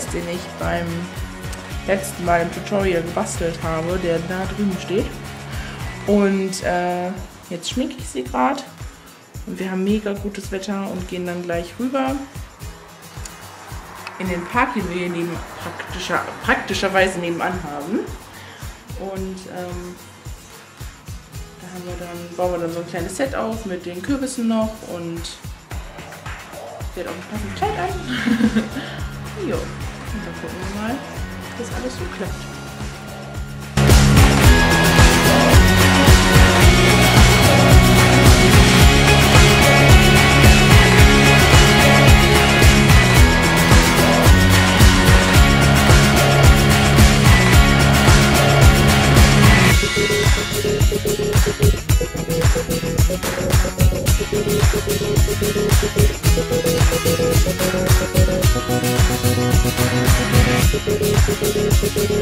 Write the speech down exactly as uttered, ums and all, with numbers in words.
Test, den ich beim letzten Mal im Tutorial gebastelt habe, der da drüben steht. Und äh, jetzt schminke ich sie gerade. Und wir haben mega gutes Wetter und gehen dann gleich rüber in den Park, den wir hier neben, praktischer, praktischerweise nebenan haben. Und ähm, da haben wir dann, bauen wir dann so ein kleines Set auf mit den Kürbissen noch und fällt auch ein passendes Kleid ein. Jo, und dann gucken wir mal, ob das alles so klappt. We'll be right back.